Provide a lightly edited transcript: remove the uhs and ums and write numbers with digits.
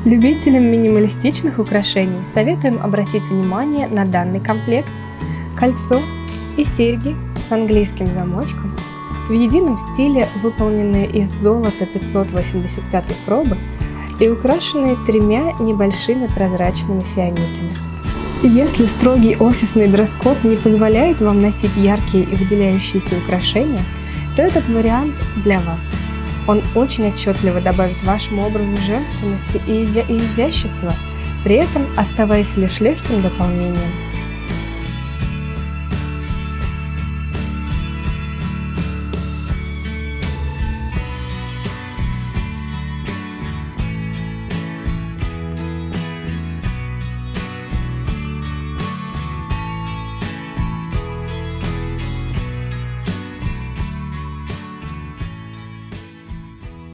Любителям минималистичных украшений советуем обратить внимание на данный комплект. Кольцо и серьги с английским замочком в едином стиле, выполненные из золота 585 пробы и украшенные 3 небольшими прозрачными фианиками. Если строгий офисный дресс-код не позволяет вам носить яркие и выделяющиеся украшения, то этот вариант для вас. Он очень отчетливо добавит вашему образу женственности и изящества, при этом оставаясь лишь легким дополнением.